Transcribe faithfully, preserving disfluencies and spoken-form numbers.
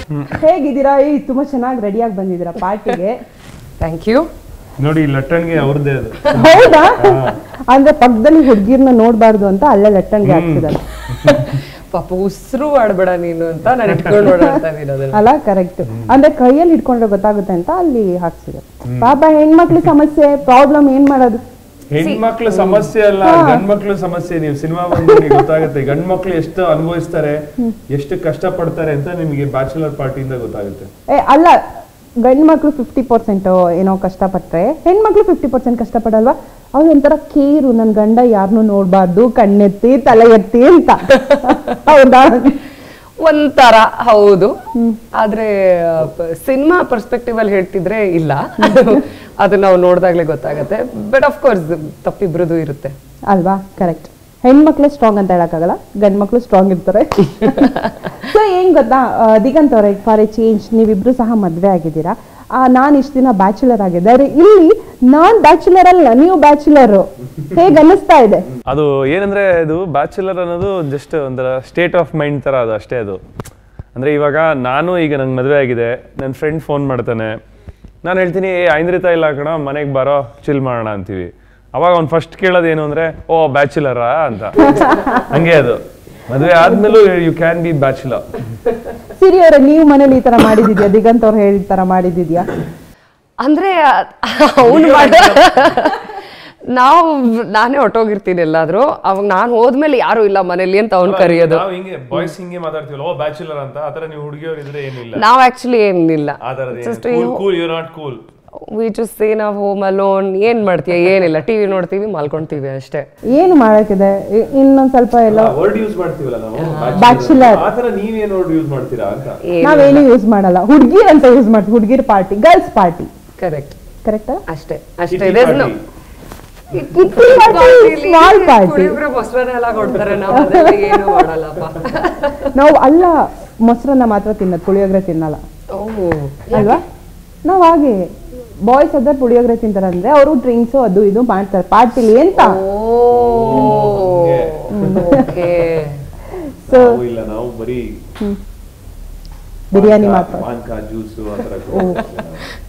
ಹೇಗಿದ್ದೀರಾ? ಈ ತುಂಬಾ ಚೆನ್ನಾಗಿ ರೆಡಿಯಾಗಿ ಬಂದಿದ್ದೀರಾ ಪಾರ್ಟಿಗೆ. Thank you. ನೋಡಿ ಲಟ್ಟಣ್ಗೆ ಅವ್ರದ್ದೇ ಅದು. ಹೌದಾ? ಅಂದ್ರೆ ಪಕ್ಕದಲ್ಲಿ ಹುಡುಗಿರ್ನ ನೋಡ್ಬಾರ್ದು ಅಂತ ಅಲ್ಲೇ ಲಟ್ಟಣ್ಗೆ ಹಾಕ್ತಿದ್ದಾರೆ. ಪಾಪ ಉಸಿರು ಆಡ್ಬೇಡ ನೀನು ಅಂತ ನಾನು ಇಟ್ಕೊಂಡು ಓಡಾಡ್ತಾ ಇದ್ದೀನಿ. ಅಲ್ಲ ಕರೆಕ್ಟ್. ಅಂದ್ರೆ ಕೈಯಲ್ಲಿ ಇಟ್ಕೊಂಡ್ರೆ ಗೊತ್ತಾಗುತ್ತೆ ಅಂತ ಅಲ್ಲಿ ಹಾಕ್ಸಿದ್ದಾರೆ. ಪಾಪ ಹೆಣ್ಮಕ್ಳು ಸಮಸ್ಯೆ ಪ್ರಾಬ್ಲಮ್ ಏನ್ ಮಾಡೋದು? ಹೆಣ್ಮಕ್ಳು ಸಮಸ್ಯೆ ಅಲ್ಲ, ಗಂಡ್ಮಕ್ಳು ಸಮಸ್ಯೆ. ನೀವು ಸಿನಿಮಾ ಬಂದು ಗೊತ್ತಾಗುತ್ತೆ ಗಂಡ್ಮಕ್ಳು ಎಷ್ಟು ಅನುಭವಿಸ್ತಾರೆ, ಎಷ್ಟು ಕಷ್ಟ ಪಡ್ತಾರೆ ಅಂತ ನಿಮಗೆ ಬ್ಯಾಚುಲರ್ ಪಾರ್ಟಿಯಿಂದ ಗೊತ್ತಾಗುತ್ತೆ. ಏ ಅಲ್ಲ, ಗಂಡ್ ಮಕ್ಳು ಫಿಫ್ಟಿ ಪರ್ಸೆಂಟ್ ಏನೋ ಕಷ್ಟಪಟ್ರೆ ಹೆಣ್ಮಕ್ಳು ಫಿಫ್ಟಿ ಪರ್ಸೆಂಟ್ ಕಷ್ಟಪಡಲ್ವಾ? ಅವ್ರು ಒಂಥರ ಕೇರು, ನನ್ ಗಂಡ ಯಾರನ್ನೂ ನೋಡ್ಬಾರ್ದು, ಕಣ್ಣೆತ್ತಿ ತಲೆ ಎತ್ತಿ ಅಂತ. ಹೌದಾ? ಒಂಥರ ಹೌದು. ಆದ್ರೆ ಸಿನಿಮಾ ಪರ್ಸ್ಪೆಕ್ಟಿವ್ ಅಲ್ಲಿ ಹೇಳ್ತಿದ್ರೆ ಇಲ್ಲ, ಅದು ನಾವು ನೋಡಿದಾಗ್ಲೇ ಗೊತ್ತಾಗತ್ತೆ. ಬಟ್ ಆಫ್ ಕೋರ್ಸ್ ತಪ್ಪಿಬ್ರದು ಇರುತ್ತೆ ಅಲ್ವಾ? ಕರೆಕ್ಟ್. ಹೆಣ್ಮಕ್ಳು ಸ್ಟ್ರಾಂಗ್ ಅಂತ ಹೇಳಕ್ಕಾಗಲ್ಲ, ಗಂಡ್ ಮಕ್ಳು ಸ್ಟ್ರಾಂಗ್ ಇರ್ತಾರೆ. ಸೊ ಏನ್ ಗೊತ್ತಾ ದಿಗಂತ್ ಅವ್ರೆ, ಫಾರ್ ಎ ಚೇಂಜ್ ನೀವಿಬ್ರು ಸಹ ಮದ್ವೆ ಆಗಿದ್ದೀರಾ. ನಾನು ಇಷ್ಟು ದಿನ ಬ್ಯಾಚುಲರ್ ಆಗಿದ್ದಾರೆ, ಇಲ್ಲಿ ನಾನ್ ಬ್ಯಾಚುಲರ್ ಅಲ್ಲ, ನೀವು ಬ್ಯಾಚುಲರ್. ಹೇಗ್ ಅನ್ನಿಸ್ತಾ ಇದೆ? ಅದು ಏನಂದ್ರೆ ಇದು ಬ್ಯಾಚುಲರ್ ಅನ್ನೋದು ಜಸ್ಟ್ ಒಂಥರ ಸ್ಟೇಟ್ ಆಫ್ ಮೈಂಡ್ ತರ ಅದು ಅಷ್ಟೇ. ಅದು ಅಂದ್ರೆ ಇವಾಗ ನಾನು ಈಗ ನಂಗೆ ಮದುವೆ ಆಗಿದೆ, ನನ್ನ ಫ್ರೆಂಡ್ ಫೋನ್ ಮಾಡ್ತಾನೆ, ನಾನು ಹೇಳ್ತೀನಿ ಏ ಐಂದ್ರಿತಾ ಇಲ್ಲ ಕಣ ಮನೆಗೆ ಬರೋ ಚಿಲ್ ಮಾಡೋಣ ಅಂತೀವಿ. ಅವಾಗ ಅವ್ನು ಫಸ್ಟ್ ಕೇಳೋದೇನು ಅಂದ್ರೆ ಓ ಬ್ಯಾಚುಲರಾ ಅಂತ. ಹಂಗೆ ಅದು ಮದುವೆ ಆದ್ಮೇಲೂ you can be bachelor. Siri ಅವರೇ, ನೀವು ಮನೇಲಿ ಈ ತರ ಮಾಡಿದಿದ್ಯಾ? ದಿಗಂತ್ ಅವ್ರು ಹೇಳಿದ ತರ ಮಾಡಿದಿದ್ಯಾ? ಅಂದ್ರೆ ಅವನು ಮಾಡ ನಾವು ನಾನೇ ಹೊಟ್ಟೋಗಿರ್ತೀನಿ ಎಲ್ಲಾದ್ರೂ. ಅವಾಗ ನಾನು ಹೋದ್ಮೇಲೆ ಯಾರು ಇಲ್ಲ ಮನೇಲಿ ಅಂತ ಅವ್ನು ಕರೆಯೋದು. ನಾವು ಹಿಂಗೆ ಬಾಯ್ಸ್ ಹಿಂಗೆ ಮಾತಾಡ್ತೀವಲ್ಲ ಓ ಬ್ಯಾಚುಲರ್ ಅಂತ. ಆತರ ನೀವು ಹುಡುಗಿಯವರು ಇದ್ರೆ ಏನಿಲ್ಲ. ನಾವು ಆಕ್ಚುಲಿ ಏನಿಲ್ಲ, cool you not cool. We just say ನಾವು ಹೋಮ್ ಅಲೋನ್. ಏನ್ ಮಾಡ್ತೀಯ? ಏನಿಲ್ಲ, ಟಿವಿ ನೋಡ್ತೀವಿ, ಮಲ್ಕೊಂತೀವಿ ಅಷ್ಟೇ. ಏನು ಮಾಡಕ್ಕಿದೆ? ಇನ್ನೊಂದ್ ಸ್ವಲ್ಪ ಎಲ್ಲ ವರ್ಡ್ ಯೂಸ್ ಮಾಡ್ತೀವಲ್ಲ ನಾವು ಬ್ಯಾಚುಲರ್. ಆತರ ನೀವೇನ್ ವರ್ಡ್ ಯೂಸ್ ಮಾಡ್ತೀರಾ ಅಂತ. ನಾವೇನು ಯೂಸ್ ಮಾಡಲ್ಲ, ಹುಡುಗಿರ್ ಅಂತ ಯೂಸ್ ಮಾಡ್ತೀವಿ. ಹುಡುಗಿರ್ party, girls party. Correct correct ಅಷ್ಟೇ ಅಷ್ಟೇ. Small party. ಮೊಸರನ್ನ ಎಲ್ಲ ಕೊಡ್ತಾರೆ, ನಾವು ಏನು ಮಾಡಲ್ಲಪ್ಪ. ನಾವು ಅಲ್ಲ ಮೊಸರನ್ನ ಮಾತ್ರ ತಿನ್ನೋದು, ಪುಳಿಯೋಗರೆ ತಿನ್ನಲ್ಲ ಅಲ್ವಾ? ನಾವ್ ಹಾಗೆ ಬಾಯ್ಸ್ ಅದ್ರ ಪುಳಿಯೋಗರೆ ತಿಂತಾರೆ ಅಂದ್ರೆ ಅವರು ಡ್ರಿಂಕ್ಸ್ ಅದು ಇದು ಮಾಡ್ತಾರೆ ಪಾರ್ಟಿಲಿ ಅಂತ. ಸೊ ಇಲ್ಲ ನಾವು ಬರೀ ಬಿರಿಯಾನಿ ಮಾತ್ರ.